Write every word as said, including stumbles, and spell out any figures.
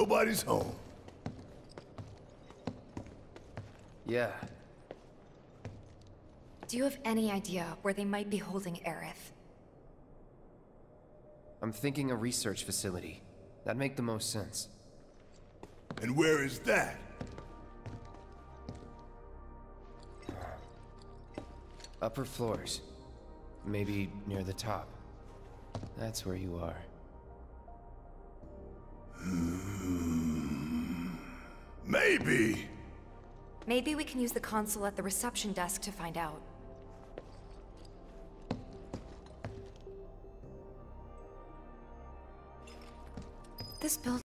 nobody's home. Yeah. Do you have any idea where they might be holding Aerith? I'm thinking a research facility. That'd make the most sense. And where is that? Upper floors. Maybe near the top. That's where you are. Maybe. Maybe we can use the console at the reception desk to find out. This building